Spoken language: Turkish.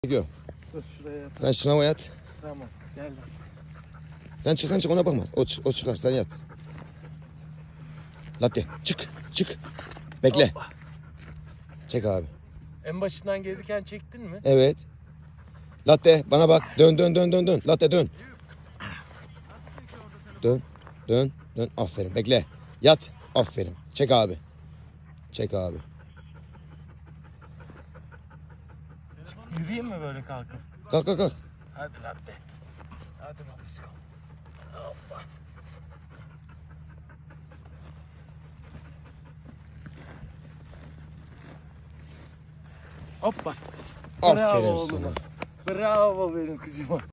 Çekiyorum. Dur şuraya yat. Sen şınava yat. Tamam gel. Sen çık ona bakmaz. O çıkar sen yat. Latte çık. Bekle. Hoppa. Çek abi. En başından gelirken çektin mi? Evet. Latte bana bak. Dön. Latte dön. Dön. Aferin. Bekle. Yat. Aferin. Çek abi. Yürüyeyim mi böyle kalkıp? Kalk. Hadi latte. Hadi babisko. Hoppa. Hoppa. Aferin Bravo sana. oğlum. Bravo benim kızıma.